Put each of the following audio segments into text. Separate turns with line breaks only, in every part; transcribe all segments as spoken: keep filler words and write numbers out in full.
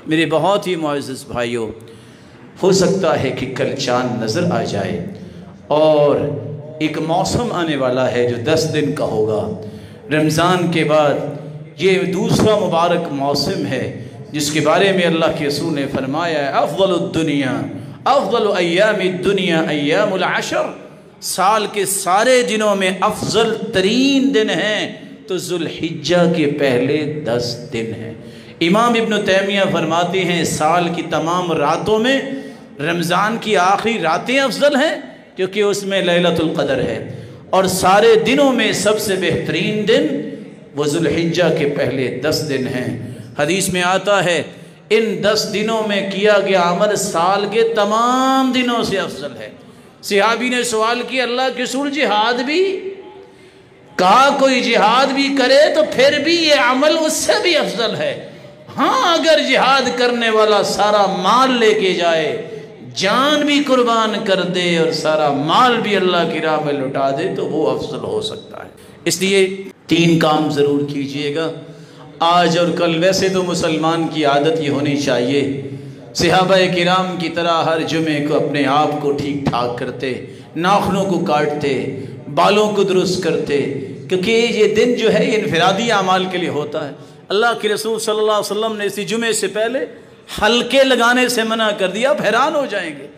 میرے بہت ہی معزز بھائیوں، ہو سکتا ہے کہ کل چاند نظر آ جائے اور ایک موسم آنے والا ہے جو دس دن کا ہوگا۔ رمضان کے بعد یہ دوسرا مبارک موسم ہے جس کے بارے میں اللہ کے رسول نے فرمایا ہے افضل الدنیا افضل ایام الدنیا ایام العشر، سال کے سارے دنوں میں افضل ترین دن ہیں تو ذوالحجہ کے پہلے دس دن ہیں۔ امام ابن تیمیہ فرماتے ہیں سال کی تمام راتوں میں رمضان کی آخری راتیں افضل ہیں کیونکہ اس میں لیلۃ القدر ہے، اور سارے دنوں میں سب سے بہترین دن وہ ذوالحجہ کے پہلے دس دن ہیں۔ حدیث میں آتا ہے ان دس دنوں میں کیا گیا عمل سال کے تمام دنوں سے افضل ہے۔ صحابی نے سوال کیا اللہ کے رسول جہاد بھی؟ کہا کوئی جہاد بھی کرے تو پھر بھی یہ عمل اس سے بھی افضل ہے۔ ہاں اگر جہاد کرنے والا سارا مال لے کے جائے، جان بھی قربان کر دے اور سارا مال بھی اللہ کی راہ میں لٹا دے تو وہ افضل ہو سکتا ہے۔ اس لیے تین کام ضرور کیجئے گا آج اور کل۔ ویسے تو مسلمان کی عادت یہ ہونی چاہیے صحابہ کرام کی طرح ہر جمعے کو اپنے آپ کو ٹھیک ٹھاک کرتے، ناخنوں کو کاٹتے، بالوں کو درست کرتے، کیونکہ یہ دن جو ہے یہ انفرادی اعمال کے لیے ہوتا ہے۔ اللہ کے رسول صلی اللہ علیہ وسلم نے اسی جمعے سے پہلے حلقے لگانے سے منع کر دیا، آپ حیران ہو جائیں گے۔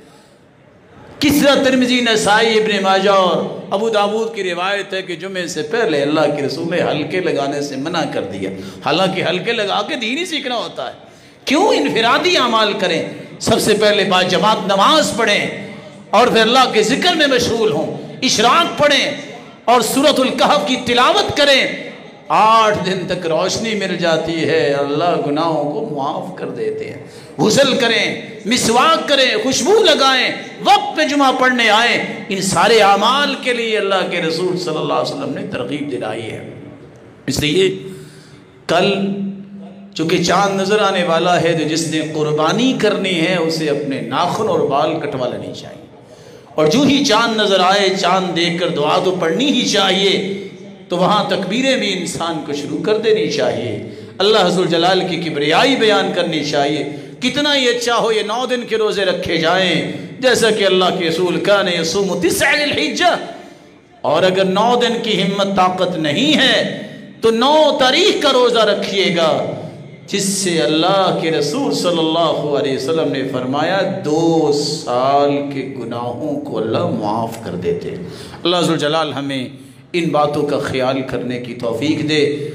کس طرح ترمذی، نسائی، ابن ماجہ اور ابو داؤد کی روایت ہے کہ جمعے سے پہلے اللہ کے رسول نے حلقے لگانے سے منع کر دیا، حالانکہ حلقے لگا کے دین ہی سیکھنا ہوتا ہے۔ کیوں انفرادی اعمال کریں؟ سب سے پہلے با جماعت نماز پڑھیں اور پھر اللہ کے ذکر میں مشغول ہوں، اشراق پڑھیں اور سورۃ الکہف کی تلاوت کریں۔ آٹھ دن تک روشنی مل جاتی ہے، اللہ گناہوں کو معاف کر دیتے ہیں۔ غسل کریں، مسواک کریں، خوشبو لگائیں، وقت پہ جمعہ پڑھنے آئیں۔ ان سارے اعمال کے لیے اللہ کے رسول صلی اللہ علیہ وسلم نے ترغیب دلائی ہے۔ اس لیے کل چونکہ چاند نظر آنے والا ہے تو جس نے قربانی کرنی ہے اسے اپنے ناخن اور بال کٹوا لینی چاہیے، اور جو ہی چاند نظر آئے چاند دیکھ کر دعا تو پڑھنی ہی چاہیے، تو وہاں تکبیریں بھی انسان کو شروع کر دینی چاہیے، اللہ ذو الجلال کی کبریائی بیان کرنی چاہیے۔ کتنا ہی اچھا ہو یہ نو دن کے روزے رکھے جائیں جیسا کہ اللہ کے رسول کان یصوم تسع الحجہ، اور اگر نو دن کی ہمت طاقت نہیں ہے تو نو تاریخ کا روزہ رکھیے گا، جس سے اللہ کے رسول صلی اللہ علیہ وسلم نے فرمایا دو سال کے گناہوں کو اللہ معاف کر دیتے۔ اللہ ذو الجلال ہمیں ان باتوں کا خیال کرنے کی توفیق دے۔